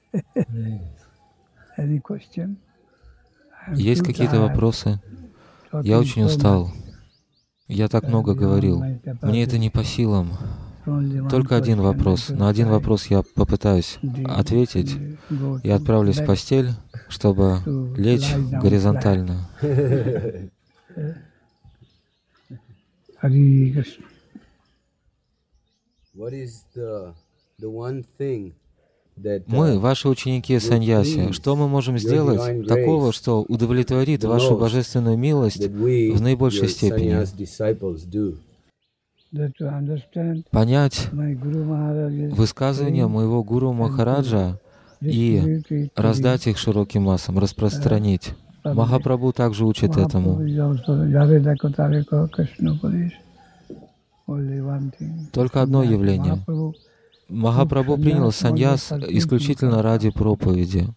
Есть какие-то вопросы? Я очень устал. Я так много говорил. Мне это не по силам. Только один вопрос. На один вопрос я попытаюсь ответить и отправлюсь в постель, чтобы лечь горизонтально. Мы, ваши ученики саньяси, что мы можем сделать такого, что удовлетворит вашу божественную милость в наибольшей степени? Понять высказывания моего Гуру Махараджа и раздать их широким массам, распространить. Махапрабху также учит этому. Только одно явление. Махапрабху принял саньяс исключительно ради проповеди.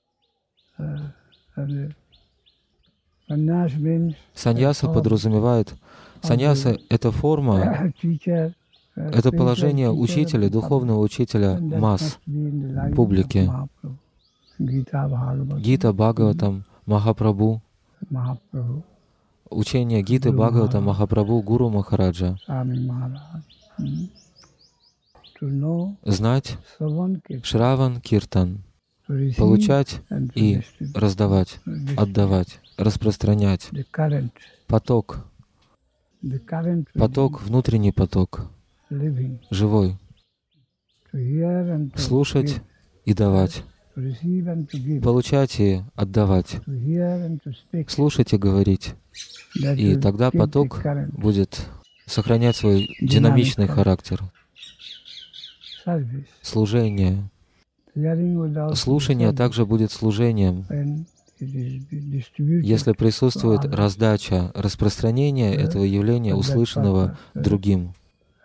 Саньяса подразумевает... Саньяса — это форма, это положение учителя, духовного учителя масс, публики. Гита, Бхагаватам, Махапрабху. Учение Гиты, Бхагаватам, Махапрабху, Гуру Махараджа. Знать Шраван Киртан, получать и раздавать, отдавать, распространять. Поток, внутренний поток, живой. Слушать и давать, получать и отдавать, слушать и говорить. И тогда поток будет сохранять свой динамичный характер. Служение. Слушание также будет служением. Если присутствует раздача, распространение этого явления, услышанного другим.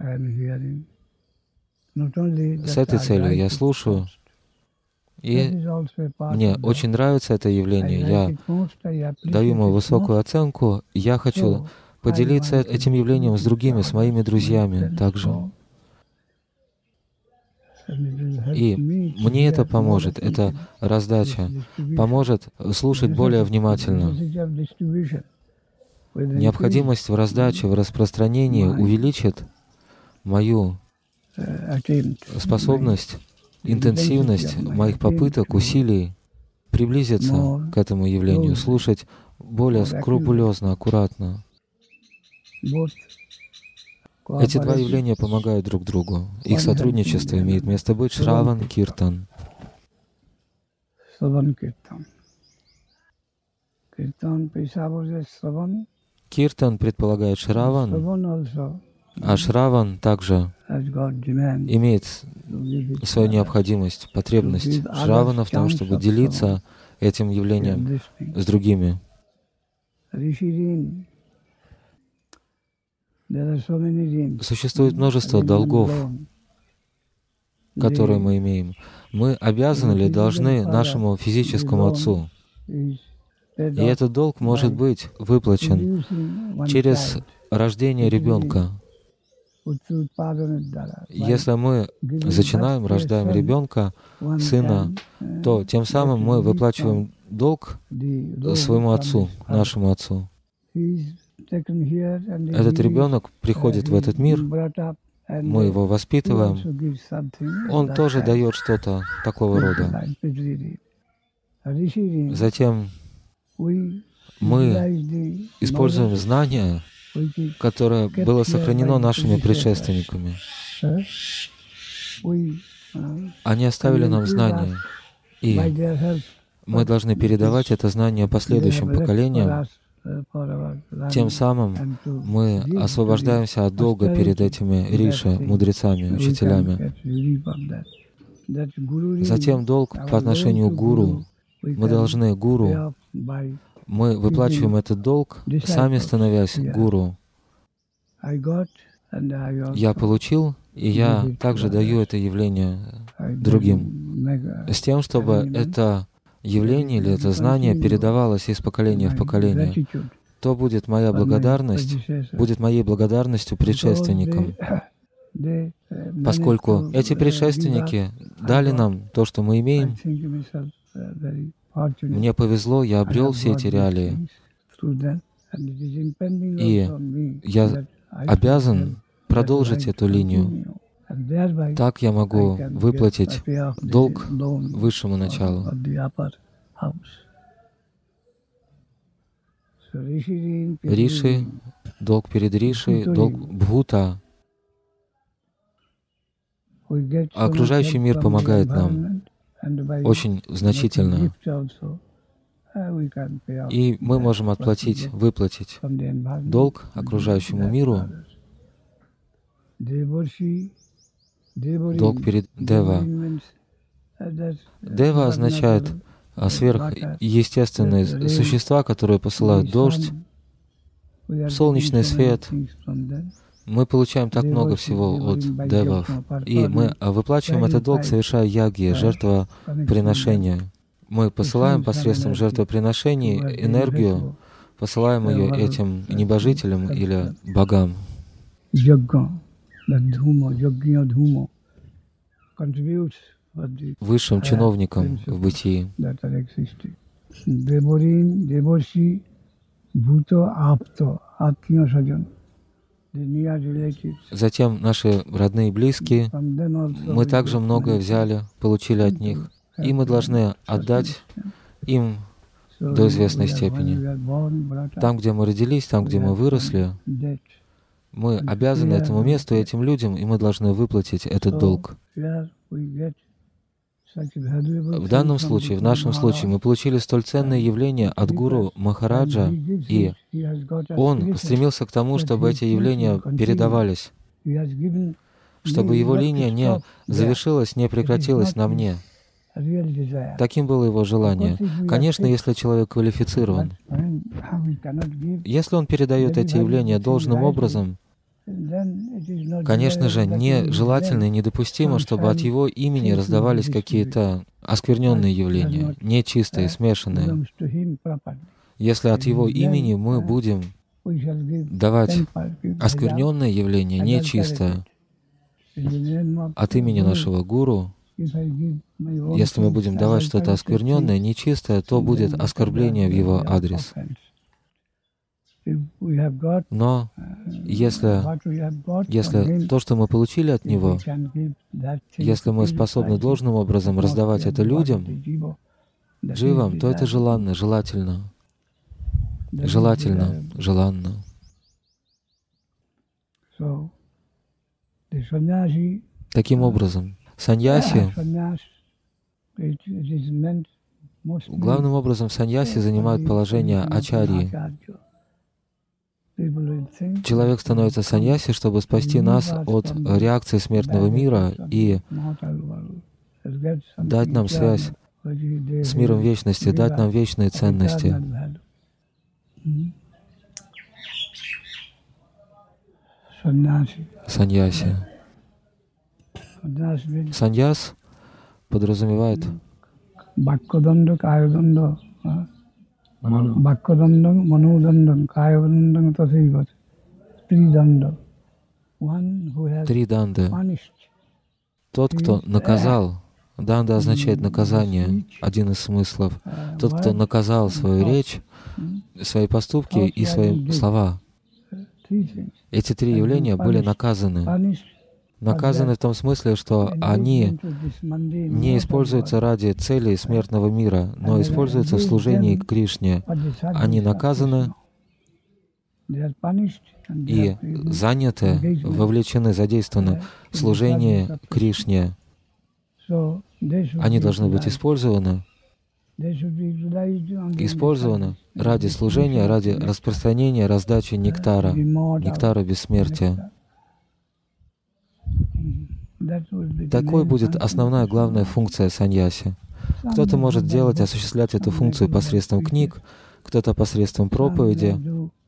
С этой целью я слушаю, и мне очень нравится это явление. Я даю ему высокую оценку. Я хочу поделиться этим явлением с другими, с моими друзьями также. И мне это поможет, эта раздача поможет слушать более внимательно. Необходимость в раздаче, в распространении увеличит мою способность, интенсивность моих попыток, усилий приблизиться к этому явлению, слушать более скрупулезно, аккуратно. Эти два явления помогают друг другу. Их сотрудничество имеет место быть. Шраван Киртан. Киртан предполагает Шраван, а Шраван также имеет свою необходимость, потребность Шравана в том, чтобы делиться этим явлением с другими. Существует множество долгов, которые мы имеем. Мы обязаны или должны нашему физическому отцу. И этот долг может быть выплачен через рождение ребенка. Если мы зачинаем, рождаем ребенка, сына, то тем самым мы выплачиваем долг своему отцу, нашему отцу. Этот ребенок приходит в этот мир, мы его воспитываем, он тоже дает что-то такого рода. Затем мы используем знания, которое было сохранено нашими предшественниками. Они оставили нам знания, и мы должны передавать это знание последующим поколениям. Тем самым мы освобождаемся от долга перед этими риши, мудрецами, учителями. Затем долг по отношению к гуру. Мы должны гуру, мы выплачиваем этот долг, сами становясь гуру. Я получил, и я также даю это явление другим, с тем, чтобы это явление или это знание передавалось из поколения в поколение. То будет моя благодарность, будет моей благодарностью предшественникам. Поскольку эти предшественники дали нам то, что мы имеем, мне повезло, я обрел все эти реалии, и я обязан продолжить эту линию. Так я могу выплатить долг высшему началу. Риши, долг перед Риши, долг Бхута. А окружающий мир помогает нам очень значительно. И мы можем выплатить долг окружающему миру, долг перед Дева. Дева означает сверхъестественные существа, которые посылают дождь, солнечный свет. Мы получаем так много всего от девов, и мы выплачиваем этот долг, совершая яги, жертвоприношения. Мы посылаем посредством жертвоприношений энергию, посылаем ее этим небожителям или богам. Высшим чиновникам в бытии. Затем наши родные и близкие, мы также многое взяли, получили от них, и мы должны отдать им до известной степени. Там, где мы родились, там, где мы выросли, мы обязаны этому месту и этим людям, и мы должны выплатить этот долг. В данном случае, в нашем случае, мы получили столь ценное явление от Гуру Махараджа, и он стремился к тому, чтобы эти явления передавались, чтобы его линия не завершилась, не прекратилась на мне. Таким было его желание. Конечно, если человек квалифицирован, если он передает эти явления должным образом, конечно же, нежелательно и недопустимо, чтобы от его имени раздавались какие-то оскверненные явления, нечистые, смешанные. Если от его имени мы будем давать оскверненное явление, нечистое, от имени нашего гуру, если мы будем давать что-то оскверненное, нечистое, то будет оскорбление в его адрес. Но если то, что мы получили от него, если мы способны должным образом раздавать это людям, дживам, то это желанно, желательно, желанно. Таким образом, саньяси, главным образом саньяси занимают положение ачарьи. Человек становится саньяси, чтобы спасти нас от реакции смертного мира и дать нам связь с миром вечности, дать нам вечные ценности. Саньяси. Саньяс подразумевает три данды. Тот, кто наказал, данда означает наказание, один из смыслов. Тот, кто наказал свою речь, свои поступки и свои слова. Эти три явления были наказаны. Наказаны в том смысле, что они не используются ради целей смертного мира, но используются в служении Кришне. Они наказаны и заняты, вовлечены, задействованы в служение Кришне. Они должны быть использованы ради служения, ради распространения, раздачи нектара, нектара бессмертия. Такой будет основная, главная функция саньяси. Кто-то может осуществлять эту функцию посредством книг, кто-то посредством проповеди,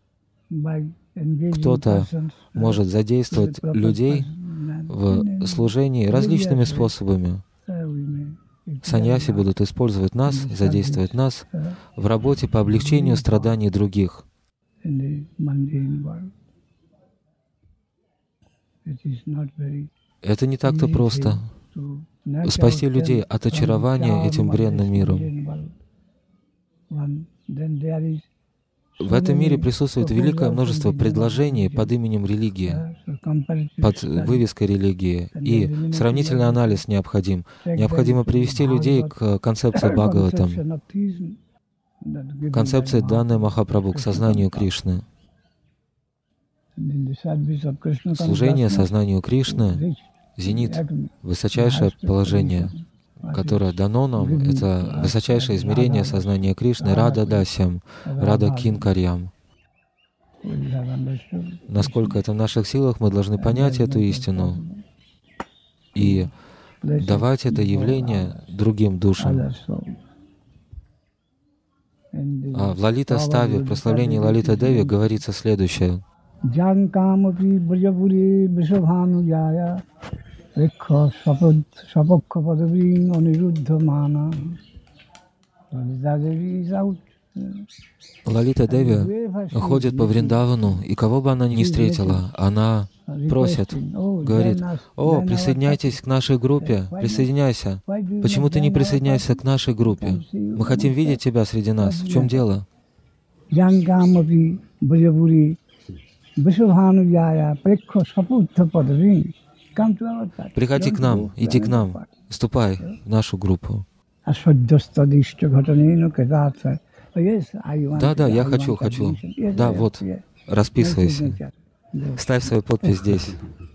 кто-то может задействовать людей в служении различными способами. Саньяси будут использовать нас, задействовать нас в работе по облегчению страданий других. Это не так-то просто. Спасти людей от очарования этим бренным миром. В этом мире присутствует великое множество предложений под именем религии, под вывеской религии, и сравнительный анализ необходим. Необходимо привести людей к концепции Бхагаватам, концепции, данной Махапрабху, к сознанию Кришны. Служение сознанию Кришны — зенит, высочайшее положение, которое дано нам, это высочайшее измерение сознания Кришны, Рада Дасям, Рада Кинкарьям. Насколько это в наших силах, мы должны понять эту истину и давать это явление другим душам. А в Лалита-ставе, в прославлении Лалита-деви говорится следующее. Лалита-деви ходит по Вриндавану, и кого бы она ни встретила, она просит, говорит: «О, присоединяйтесь к нашей группе, присоединяйся. Почему ты не присоединяешься к нашей группе? Мы хотим видеть тебя среди нас. В чем дело?» Приходи к нам, иди к нам, вступай в нашу группу. Да, я хочу. Да, вот, расписывайся. Ставь свою подпись здесь.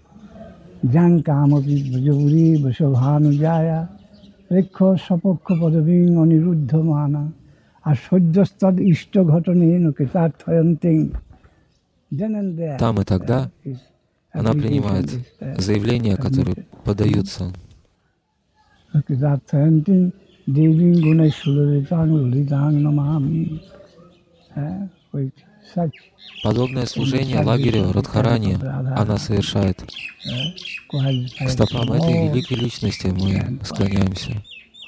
Там и тогда она принимает заявления, которые подаются. Подобное служение лагерю Радхарани она совершает. К стопам этой великой личности мы склоняемся.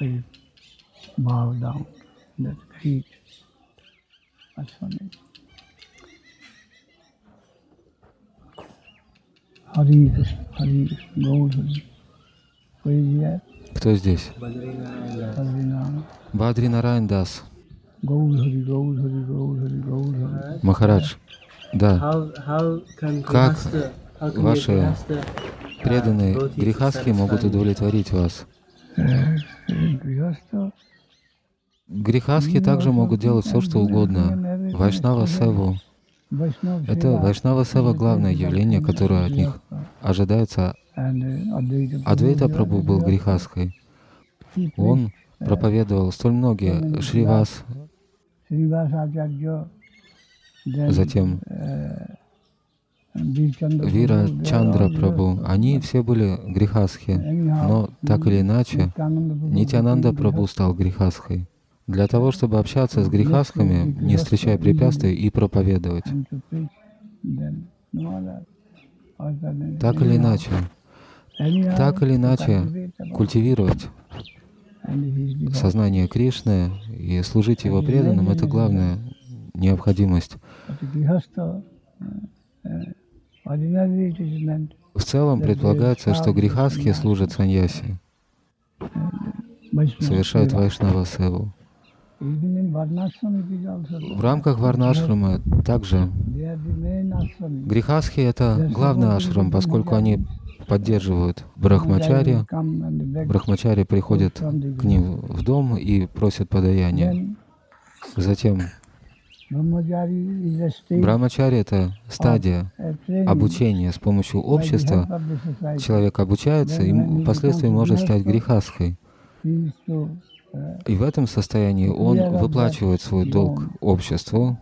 Кто здесь? Бадри Нараян Дас. Махарадж, да. Как ваши преданные грехастхи могут удовлетворить вас? Грехастхи также могут делать все, что угодно. Вайшнава-севу — это Вайшнава-сева — главное явление, которое от них ожидается. Адвайта Прабху был грехастхой. Он проповедовал столь многие. Шривас, затем Вира Чандра Прабху, они все были грехастхи, но так или иначе Нитьянанда Прабху стал грехастхой. Для того, чтобы общаться с грехастхами, не встречая препятствий, и проповедовать. Так или иначе культивировать сознание Кришны и служить Его преданным — это главная необходимость. В целом предполагается, что грехастхи служат саньяси, совершают вайшнава-севу. В рамках варнашрама также грехастхи — это главный ашрам, поскольку они поддерживают брахмачари. Брахмачари приходят к ним в дом и просят подаяния. Затем брахмачари — это стадия обучения. С помощью общества человек обучается и впоследствии может стать грехастхой. И в этом состоянии он выплачивает свой долг обществу.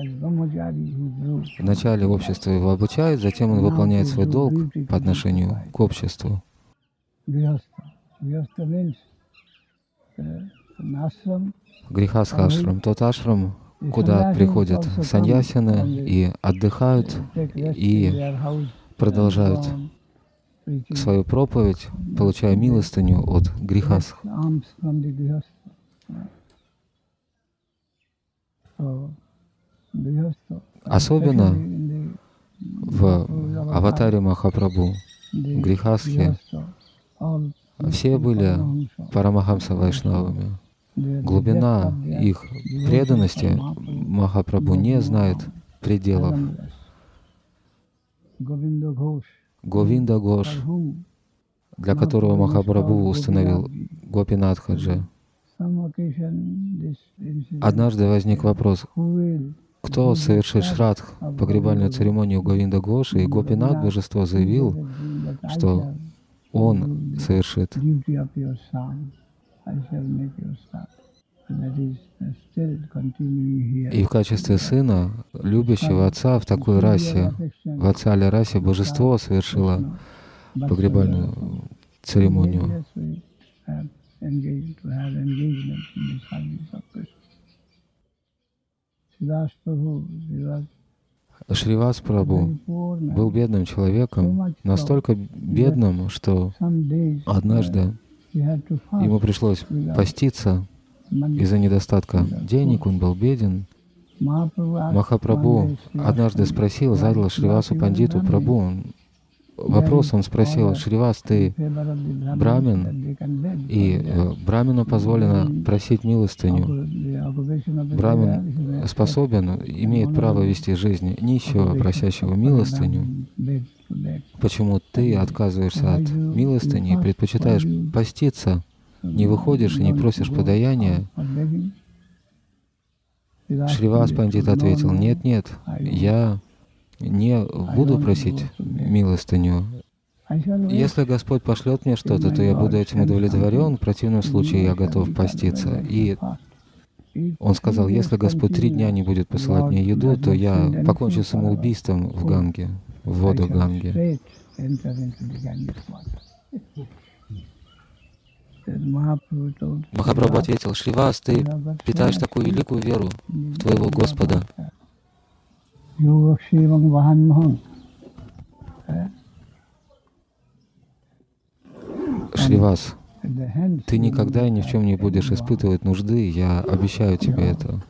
Вначале общество его обучает, затем он выполняет свой долг по отношению к обществу. Грехастха ашрам — тот ашрам, куда приходят саньясины и отдыхают, и продолжают свою проповедь, получая милостыню от грехастх. Особенно в аватаре Махапрабху, грихастхи, все были Парамахамса Вайшнавами. Глубина их преданности Махапрабху не знает пределов. Говинда Гош, для которого Махапрабху установил Гопинатхаджи. Однажды возник вопрос, кто совершит шрадх, погребальную церемонию Говинда Гоши, и Гопинат Божество заявил, что он совершит. И в качестве сына, любящего отца в такой расе, в Ватсалия-расе, божество совершило погребальную церемонию. Шривас Прабху был бедным человеком, настолько бедным, что однажды ему пришлось поститься из-за недостатка денег, он был беден. Махапрабху однажды спросил, задал Шривасу Пандиту Прабху вопрос, он спросил: Шривас, ты брамин, и брамину позволено просить милостыню. Брамин способен, имеет право вести жизнь нищего, просящего милостыню. Почему ты отказываешься от милостыни и предпочитаешь поститься, не выходишь и не просишь подаяния? Шривас Пандит ответил: нет, нет, я не буду просить милостыню. Если Господь пошлет мне что-то, то я буду этим удовлетворен, в противном случае я готов поститься. И он сказал: если Господь 3 дня не будет посылать мне еду, то я покончу самоубийством в Ганге, в водах Ганги. Махапрабху ответил: Шривас, ты питаешь такую великую веру в твоего Господа. Шривас, ты никогда и ни в чем не будешь испытывать нужды, я обещаю тебе это.